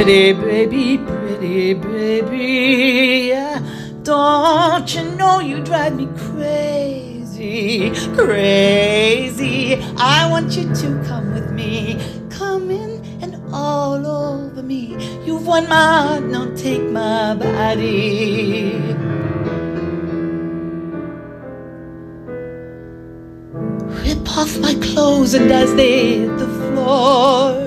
Pretty baby, pretty baby, don't you know you drive me crazy, crazy. I want you to come with me, come in and all over me. You've won my heart, now take my body. Rip off my clothes and as they hit the floor,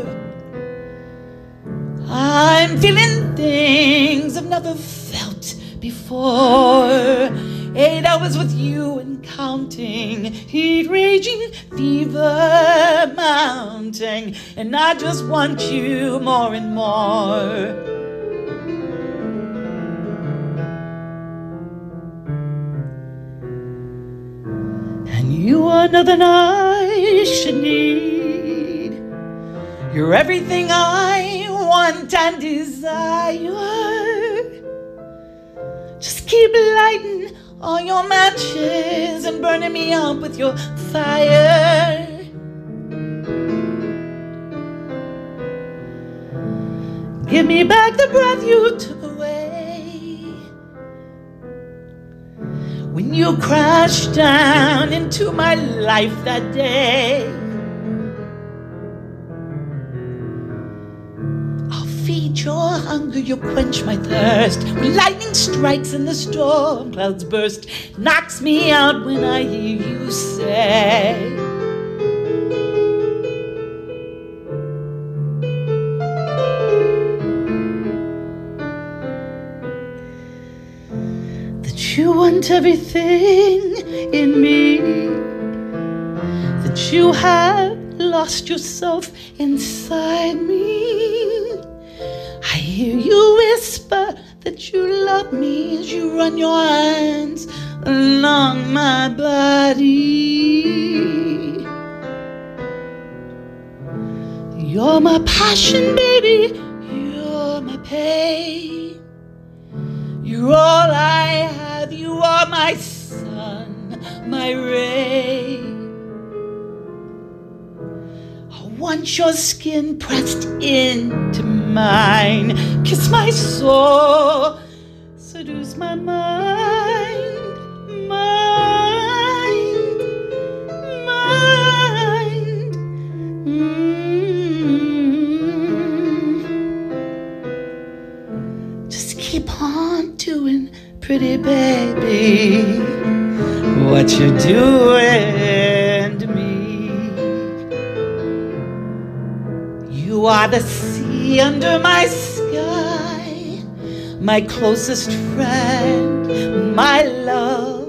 I'm feeling things I've never felt before. 8 hours with you and counting, heat raging, fever mounting, and I just want you more and more. And you are nothing I should need. You're everything I want and desire. Just keep lighting all your matches and burning me up with your fire. Give me back the breath you took away when you crashed down into my life that day. Feed your hunger, you quench my thirst. When lightning strikes and the storm clouds burst, knocks me out when I hear you say, that you want everything in me, that you have lost yourself inside me. I hear you whisper that you love me as you run your hands along my body. You're my passion, baby, you're my pain. You're all I have, you are my sun, my rain. I want your skin pressed into mine, kiss my soul, seduce my mind, mind. Just keep on doing, pretty baby, what you're doing to me. You are the sea under my sky, my closest friend, my love.